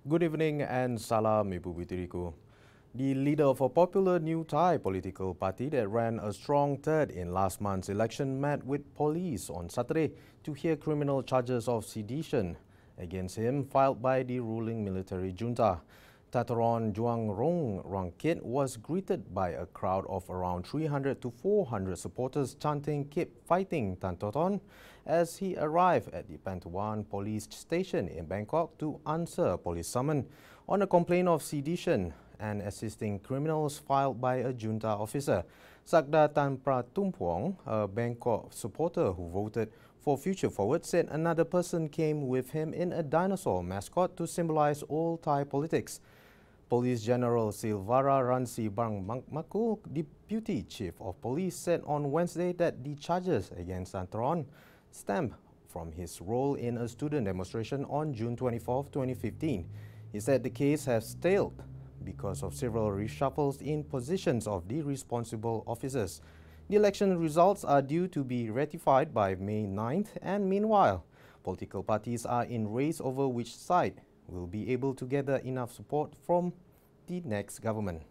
Good evening and salam Ibu Butiriku. The leader of a popular New Thai political party that ran a strong third in last month's election met with police on Saturday to hear criminal charges of sedition against him filed by the ruling military junta. Tataron Juang Rong Rangkit was greeted by a crowd of around 300 to 400 supporters chanting "Keep fighting Tan Toton" as he arrived at the Pantawan police station in Bangkok to answer a police summon on a complaint of sedition and assisting criminals filed by a junta officer. Sakda Tan Pratumpuong, a Bangkok supporter who voted for Future Forward, said another person came with him in a dinosaur mascot to symbolize old Thai politics. Police General Silvara Ransi Bangmakul, Deputy Chief of Police, said on Wednesday that the charges against Tataron stem from his role in a student demonstration on June 24, 2015. He said the case has stalled because of several reshuffles in positions of the responsible officers. The election results are due to be ratified by May 9th, and meanwhile, political parties are in race over which side will be able to gather enough support from the next government.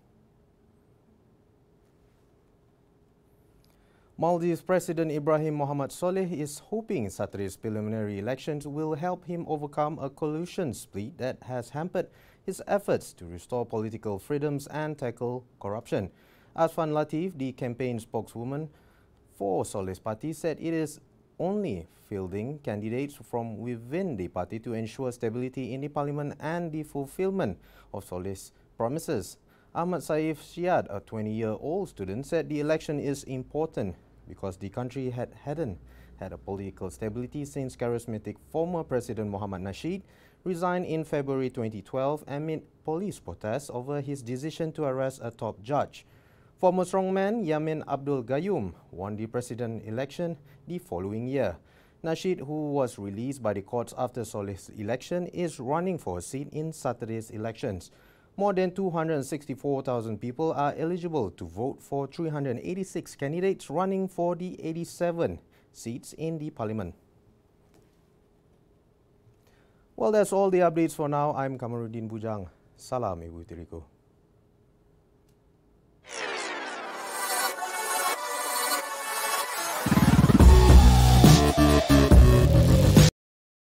Maldives President Ibrahim Mohamed Solih is hoping Saturday's preliminary elections will help him overcome a coalition split that has hampered his efforts to restore political freedoms and tackle corruption. Asfan Latif, the campaign spokeswoman for Solih's party, said it is only fielding candidates from within the party to ensure stability in the parliament and the fulfillment of Solih's promises. Ahmad Saif Shiad, a 20-year-old student, said the election is important because the country hadn't had a political stability since charismatic former President Mohammad Nasheed resigned in February 2012 amid police protests over his decision to arrest a top judge. Former strongman Yamin Abdul Gayoom won the president election the following year. Nasheed, who was released by the courts after Solih's election, is running for a seat in Saturday's elections. More than 264,000 people are eligible to vote for 386 candidates running for the 87 seats in the parliament. Well, that's all the updates for now. I'm Kamaruddin Bujang. Salam Ibu Tiriku.